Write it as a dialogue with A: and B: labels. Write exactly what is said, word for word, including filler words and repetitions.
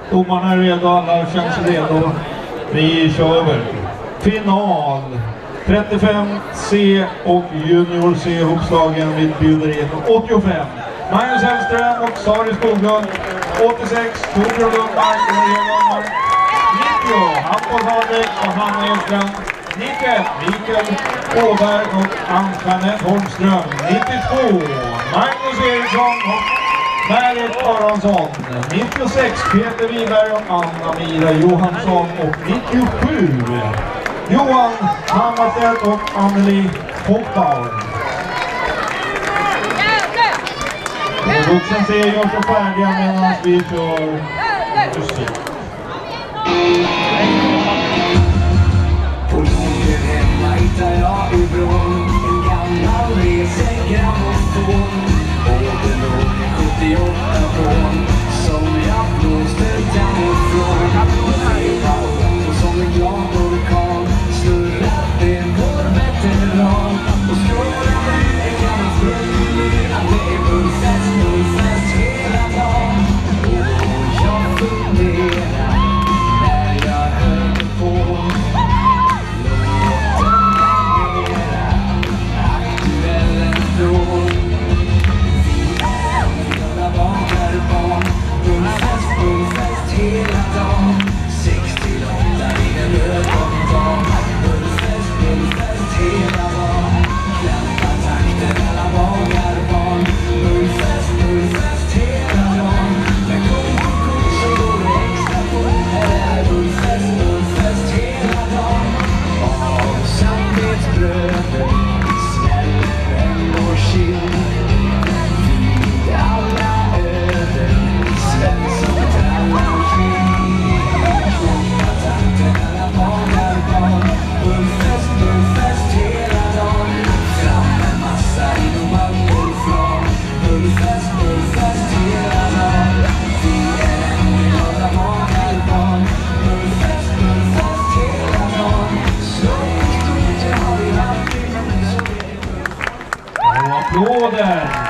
A: Domarna är redo, alla känns redo. Vi kör över. Final. trettiofem C och Junior C ihopslagen vid bjuderiet åttiofem. Magnus Hellström och Sari Skoglund. åttiosex Torbjörn Lundmark och Maria Lundmark. nittio Hampus Adek och Hanna Edstrand. nittioett Mikael Åberg och Ann-Jeanette Holmström. nittiotvå Magnus Eriksson och Berit Aronsson. nittiosex Peter Wiberg och Anna-Mira Johansson. Och nittiosju Johan Hammarstedt och Anneli Hoppauer. Och vuxen ser jag så färdiga medan vi kör musik.
B: På logen hemma hittar jag i bron en gammal resegrammofon. Både låg sjuttioåtta från som jag blåste därifrån. Och som en glad orkan snurrade vår veteran och skålade en gammal sprung att det är bullfest, bullfest hela dagen. Och jag funderar när jag hörde på
A: Applåder!